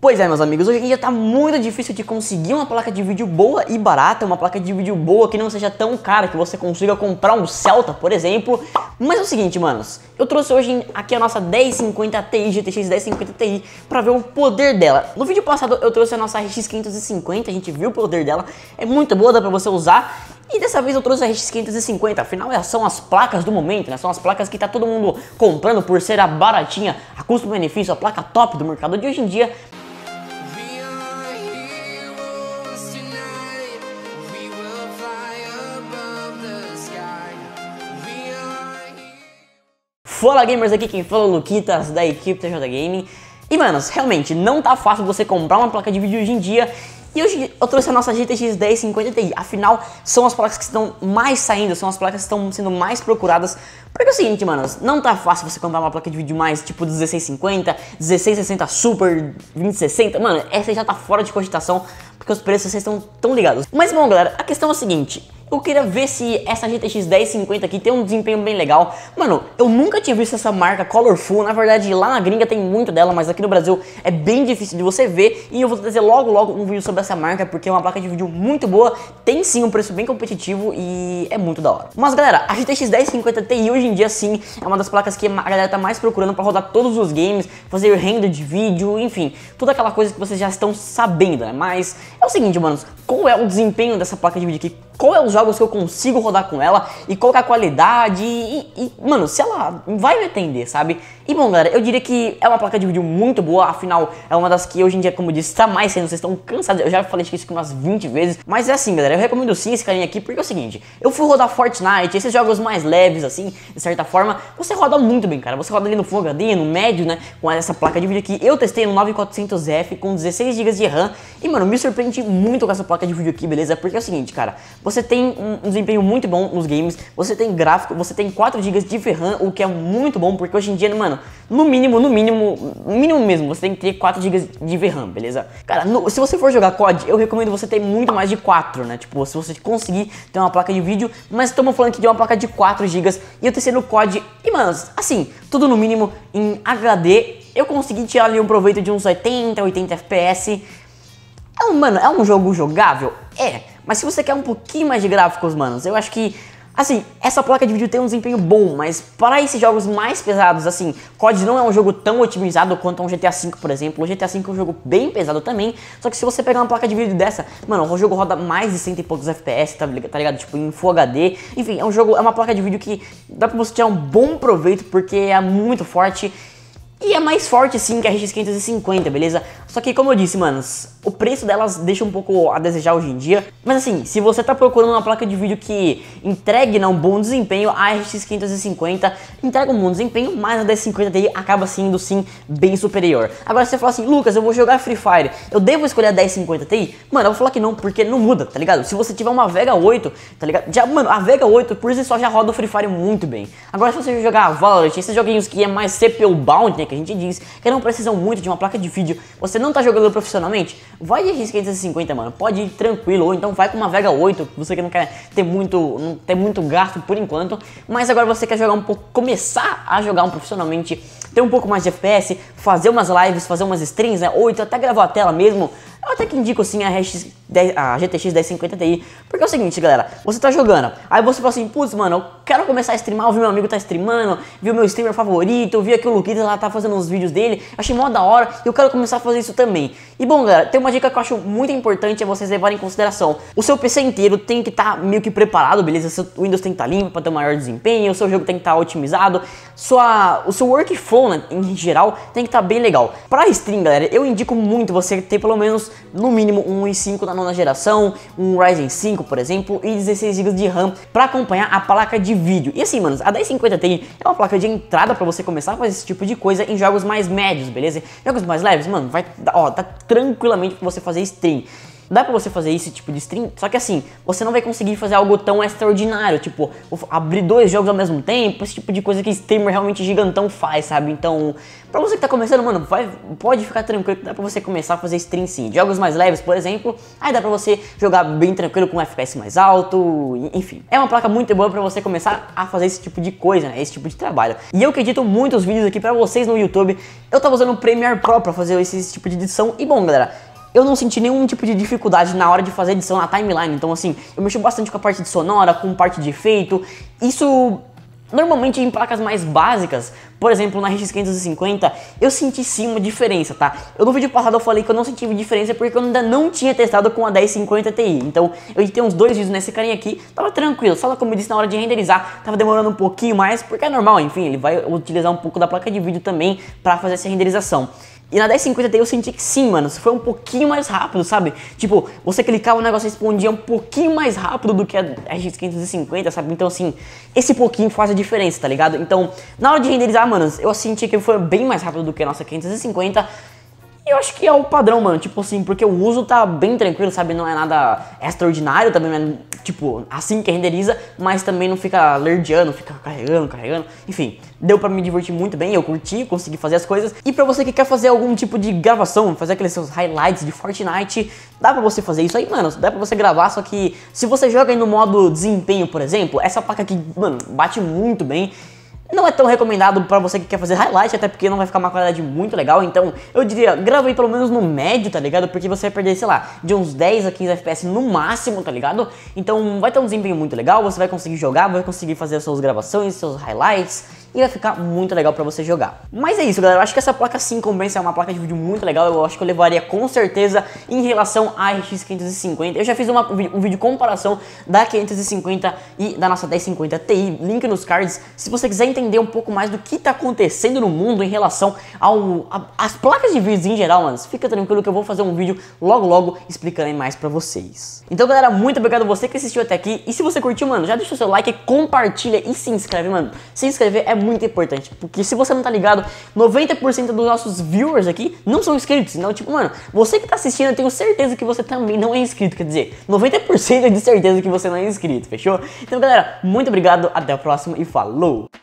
Pois é, meus amigos, hoje em dia tá muito difícil de conseguir uma placa de vídeo boa e barata, uma placa de vídeo boa que não seja tão cara, que você consiga comprar um Celta, por exemplo. Mas é o seguinte, manos, eu trouxe hoje aqui a nossa 1050 Ti, GTX 1050 Ti, pra ver o poder dela. No vídeo passado eu trouxe a nossa RX 550, a gente viu o poder dela, é muito boa, dá pra você usar. E dessa vez eu trouxe a RX 550, afinal são as placas do momento, né? São as placas que tá todo mundo comprando por ser a baratinha, a custo-benefício, a placa top do mercado de hoje em dia. Fala gamers, aqui quem fala é o Luquitas da equipe TJ Gaming. E manos, realmente não tá fácil você comprar uma placa de vídeo hoje em dia. E hoje eu trouxe a nossa GTX 1050 Ti, afinal são as placas que estão mais saindo, são as placas que estão sendo mais procuradas. Porque é o seguinte, manos, não tá fácil você comprar uma placa de vídeo mais tipo 1650, 1660 Super, 2060, mano, essa já tá fora de cogitação, porque os preços vocês estão tão ligados. Mas bom galera, a questão é a seguinte, eu queria ver se essa GTX 1050 aqui tem um desempenho bem legal. Mano, eu nunca tinha visto essa marca Colorful. Na verdade, lá na gringa tem muito dela, mas aqui no Brasil é bem difícil de você ver. E eu vou trazer logo um vídeo sobre essa marca, porque é uma placa de vídeo muito boa. Tem sim um preço bem competitivo e é muito da hora. Mas galera, a GTX 1050 Ti hoje em dia sim é uma das placas que a galera tá mais procurando pra rodar todos os games, fazer render de vídeo, enfim, toda aquela coisa que vocês já estão sabendo, né? Mas é o seguinte, manos, qual é o desempenho dessa placa de vídeo aqui? Qual é os jogos que eu consigo rodar com ela e qual que é a qualidade mano, se ela vai me atender, sabe? E bom galera, eu diria que é uma placa de vídeo muito boa, afinal é uma das que hoje em dia, como eu disse, está mais sendo, vocês estão cansados, eu já falei isso aqui umas 20 vezes, mas é assim galera, eu recomendo sim esse carinha aqui, porque é o seguinte, eu fui rodar Fortnite, esses jogos mais leves assim, de certa forma, você roda muito bem cara, você roda ali no Full HD, no médio, né, com essa placa de vídeo aqui, eu testei no 9400F com 16 GB de RAM, e mano, me surpreendi muito com essa placa de vídeo aqui, beleza? Porque é o seguinte cara, você tem um desempenho muito bom nos games, você tem gráfico, você tem 4 GB de VRAM, o que é muito bom, porque hoje em dia, mano, no mínimo mesmo, você tem que ter 4 GB de VRAM, beleza? Cara, se você for jogar COD, eu recomendo você ter muito mais de 4, né? Tipo, se você conseguir ter uma placa de vídeo, mas estamos falando aqui de uma placa de 4 GB, e eu testei no COD, e mano, assim, tudo no mínimo em HD, eu consegui tirar ali um proveito de uns 80 FPS. Mano, é um jogo jogável? É, mas se você quer um pouquinho mais de gráficos, manos, eu acho que, assim, essa placa de vídeo tem um desempenho bom, mas para esses jogos mais pesados, assim, COD não é um jogo tão otimizado quanto um GTA V, por exemplo. O GTA V é um jogo bem pesado também, só que se você pegar uma placa de vídeo dessa, mano, o jogo roda mais de 100 e poucos FPS, tá ligado? Tipo, em Full HD, enfim, é uma placa de vídeo que dá pra você tirar um bom proveito, porque é muito forte. E é mais forte sim que a RX 550, beleza? Só que como eu disse, manos, o preço delas deixa um pouco a desejar hoje em dia. Mas assim, se você tá procurando uma placa de vídeo que entregue um bom desempenho, a RX 550 entrega um bom desempenho, mas a 1050 Ti acaba sendo sim bem superior. Agora se você falar assim, Lucas, eu vou jogar Free Fire, eu devo escolher a 1050 Ti? Mano, eu vou falar que não, porque não muda, tá ligado? Se você tiver uma Vega 8, tá ligado? Já, mano, a Vega 8 por si só já roda o Free Fire muito bem. Agora se você jogar Valorant, esses joguinhos que é mais CPU bound, né, que a gente diz, que não precisam muito de uma placa de vídeo, você não tá jogando profissionalmente, vai de RX 550, mano, pode ir tranquilo, ou então vai com uma Vega 8, você que não quer ter muito gasto por enquanto, mas agora você quer jogar um pouco, começar a jogar profissionalmente, ter um pouco mais de FPS, fazer umas lives, fazer umas streams, né, ou então até gravar a tela mesmo. Eu até que indico sim a GTX 1050 Ti, porque é o seguinte galera, você tá jogando, aí você fala assim, putz mano, eu quero começar a streamar, eu vi meu amigo tá streamando, vi o meu streamer favorito, eu vi aqui o Luquitas lá tá fazendo uns vídeos dele, achei mó da hora, e eu quero começar a fazer isso também. E bom galera, tem uma dica que eu acho muito importante, é vocês levarem em consideração, o seu PC inteiro tem que estar meio que preparado, beleza? Seu Windows tem que estar limpo para ter um maior desempenho, o seu jogo tem que estar otimizado, o seu workflow, né, em geral tem que estar bem legal. Para stream galera, eu indico muito você ter pelo menos no mínimo um i5 da nona geração, um Ryzen 5 por exemplo, e 16 GB de RAM para acompanhar a placa de vídeo. E assim, manos, a 1050 Ti é uma placa de entrada para você começar a fazer esse tipo de coisa em jogos mais médios, beleza? Jogos mais leves, mano, vai, ó, tá tranquilamente para você fazer stream. dá pra você fazer esse tipo de stream, só que assim, você não vai conseguir fazer algo tão extraordinário, tipo, abrir 2 jogos ao mesmo tempo, esse tipo de coisa que streamer realmente gigantão faz, sabe? Então, pra você que tá começando, mano, pode ficar tranquilo que dá pra você começar a fazer stream sim. Jogos mais leves, por exemplo, aí dá pra você jogar bem tranquilo com um FPS mais alto, enfim. É uma placa muito boa pra você começar a fazer esse tipo de coisa, né? Esse tipo de trabalho. E eu que edito muitos vídeos aqui pra vocês no YouTube, eu tava usando o Premiere Pro pra fazer esse tipo de edição. E bom, galera, eu não senti nenhum tipo de dificuldade na hora de fazer edição na timeline. Então assim, eu mexo bastante com a parte de sonora, com parte de efeito. Isso normalmente em placas mais básicas, por exemplo na RX 550, eu senti sim uma diferença, tá? No vídeo passado eu falei que eu não senti diferença porque eu ainda não tinha testado com a 1050 Ti. Então eu editei uns 2 vídeos nesse carinha aqui, tava tranquilo, só como eu disse na hora de renderizar, tava demorando um pouquinho mais, porque é normal, enfim, ele vai utilizar um pouco da placa de vídeo também pra fazer essa renderização. E na 1050 Ti eu senti que sim, mano, foi um pouquinho mais rápido, sabe? Tipo, você clicava o negócio e respondia um pouquinho mais rápido do que a RX 550, sabe? Então assim, esse pouquinho faz a diferença, tá ligado? Então, na hora de renderizar, mano, eu senti que foi bem mais rápido do que a nossa 550. E eu acho que é o padrão, mano, tipo assim, porque o uso tá bem tranquilo, sabe? Não é nada extraordinário, também não é, tipo, assim que renderiza, mas também não fica lerdeando, fica carregando, enfim. Deu pra me divertir muito bem, eu curti, consegui fazer as coisas. E pra você que quer fazer algum tipo de gravação, fazer aqueles seus highlights de Fortnite, dá pra você fazer isso aí, mano, dá pra você gravar, só que se você joga aí no modo desempenho, por exemplo, essa placa aqui, mano, bate muito bem. Não é tão recomendado pra você que quer fazer highlight, até porque não vai ficar uma qualidade muito legal. Então, eu diria, grava aí pelo menos no médio, tá ligado? Porque você vai perder, sei lá, de uns 10 a 15 FPS no máximo, tá ligado? Então, vai ter um desempenho muito legal, você vai conseguir jogar, vai conseguir fazer as suas gravações, seus highlights, e vai ficar muito legal pra você jogar. Mas é isso, galera, eu acho que essa placa sim compensa, é uma placa de vídeo muito legal, eu acho que eu levaria com certeza em relação à RX 550. Eu já fiz um vídeo comparação da 550 e da nossa 1050 Ti, link nos cards, se você quiser entender um pouco mais do que tá acontecendo no mundo em relação às placas de vídeos em geral, mano, fica tranquilo que eu vou fazer um vídeo logo explicando aí mais pra vocês. Então, galera, muito obrigado a você que assistiu até aqui, e se você curtiu, mano, já deixa o seu like, compartilha e se inscreve, mano. Se inscrever é muito importante, porque se você não tá ligado, 90% dos nossos viewers aqui não são inscritos. Então, tipo, mano, você que tá assistindo, eu tenho certeza que você também não é inscrito. Quer dizer, 90% de certeza que você não é inscrito, fechou? Então, galera, muito obrigado, até a próxima e falou!